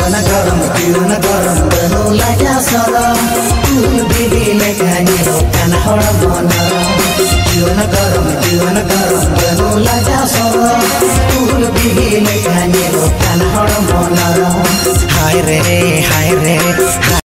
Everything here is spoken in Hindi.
जीवन गरम बनो लगा सरम फूल बिबिले कानी हो कान हड़ बनर जीवन गरम बनो लगा सरम फूल बिबिले कानी हो कान हड़ बनर हाय रे